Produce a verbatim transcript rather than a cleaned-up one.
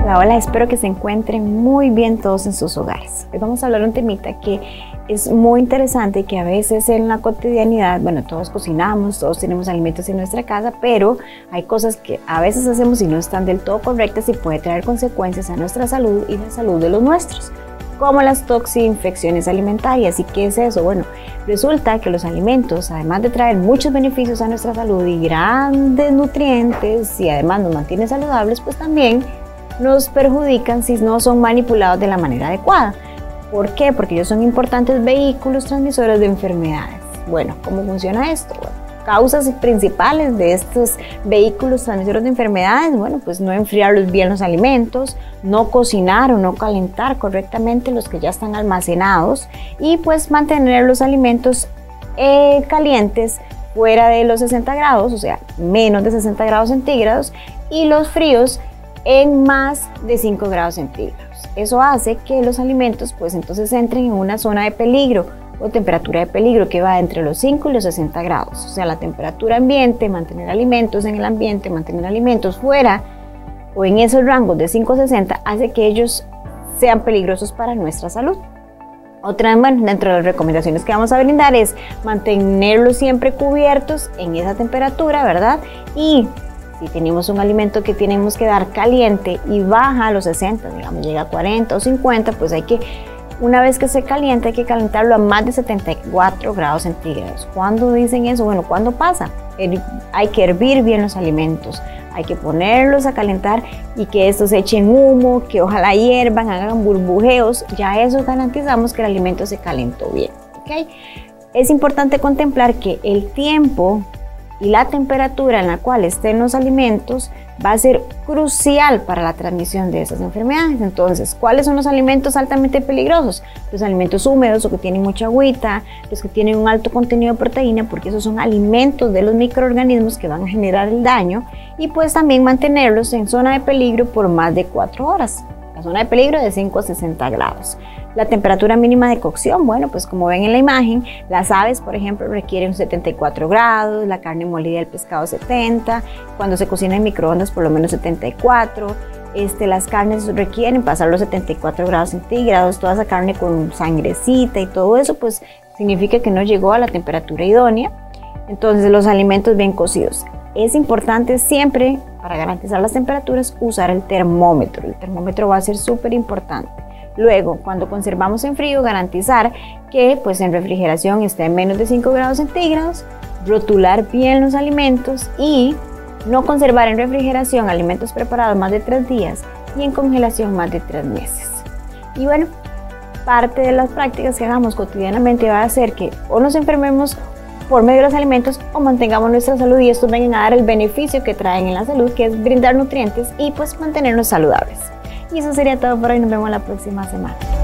Hola, hola, espero que se encuentren muy bien todos en sus hogares. Hoy vamos a hablar de un temita que es muy interesante, que a veces en la cotidianidad, bueno, todos cocinamos, todos tenemos alimentos en nuestra casa, pero hay cosas que a veces hacemos y no están del todo correctas y puede traer consecuencias a nuestra salud y la salud de los nuestros, como las toxinfecciones alimentarias. ¿Y qué es eso? Bueno, resulta que los alimentos, además de traer muchos beneficios a nuestra salud y grandes nutrientes y además nos mantienen saludables, pues también nos perjudican si no son manipulados de la manera adecuada. ¿Por qué? Porque ellos son importantes vehículos transmisores de enfermedades. Bueno, ¿cómo funciona esto? Bueno, causas principales de estos vehículos transmisores de enfermedades, bueno, pues no enfriarlos bien los alimentos, no cocinar o no calentar correctamente los que ya están almacenados y pues mantener los alimentos eh, calientes fuera de los sesenta grados, o sea, menos de sesenta grados centígrados, y los fríos en más de cinco grados centígrados. Eso hace que los alimentos pues entonces entren en una zona de peligro o temperatura de peligro que va entre los cinco y los sesenta grados. O sea, la temperatura ambiente, mantener alimentos en el ambiente, mantener alimentos fuera o en esos rangos de cinco a sesenta hace que ellos sean peligrosos para nuestra salud. Otra, bueno, dentro de las recomendaciones que vamos a brindar es mantenerlos siempre cubiertos en esa temperatura, ¿verdad? Y si tenemos un alimento que tenemos que dar caliente y baja a los sesenta, digamos llega a cuarenta o cincuenta, pues hay que, una vez que se calienta, hay que calentarlo a más de setenta y cuatro grados centígrados. ¿Cuándo dicen eso? Bueno, ¿cuándo pasa? Hay que hervir bien los alimentos, hay que ponerlos a calentar y que estos echen humo, que ojalá hiervan, hagan burbujeos. Ya eso garantizamos que el alimento se calentó bien, ¿ok? Es importante contemplar que el tiempo y la temperatura en la cual estén los alimentos va a ser crucial para la transmisión de esas enfermedades. Entonces, ¿cuáles son los alimentos altamente peligrosos? Los alimentos húmedos o que tienen mucha agüita, los que tienen un alto contenido de proteína, porque esos son alimentos de los microorganismos que van a generar el daño, y pues también mantenerlos en zona de peligro por más de cuatro horas. La zona de peligro de cinco a sesenta grados. La temperatura mínima de cocción, bueno, pues como ven en la imagen, las aves, por ejemplo, requieren setenta y cuatro grados, la carne molida del pescado setenta, cuando se cocina en microondas por lo menos setenta y cuatro, este, las carnes requieren pasar los setenta y cuatro grados centígrados, toda esa carne con sangrecita y todo eso, pues significa que no llegó a la temperatura idónea. Entonces, los alimentos bien cocidos. Es importante siempre, para garantizar las temperaturas, usar el termómetro. El termómetro va a ser súper importante. Luego, cuando conservamos en frío, garantizar que pues, en refrigeración esté en menos de cinco grados centígrados, rotular bien los alimentos y no conservar en refrigeración alimentos preparados más de tres días y en congelación más de tres meses. Y bueno, parte de las prácticas que hagamos cotidianamente va a hacer que o nos enfermemos por medio de los alimentos o mantengamos nuestra salud y estos vengan a dar el beneficio que traen en la salud, que es brindar nutrientes y pues mantenernos saludables. Y eso sería todo por hoy, nos vemos la próxima semana.